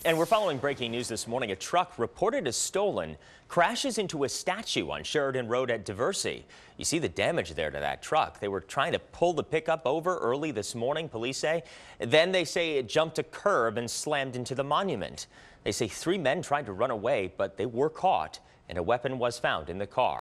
And we're following breaking news this morning. A truck reported as stolen crashes into a statue on Sheridan Road at Diversey. You see the damage there to that truck. They were trying to pull the pickup over early this morning, police say. Then they say it jumped a curb and slammed into the monument. They say 3 men tried to run away, but they were caught and a weapon was found in the car.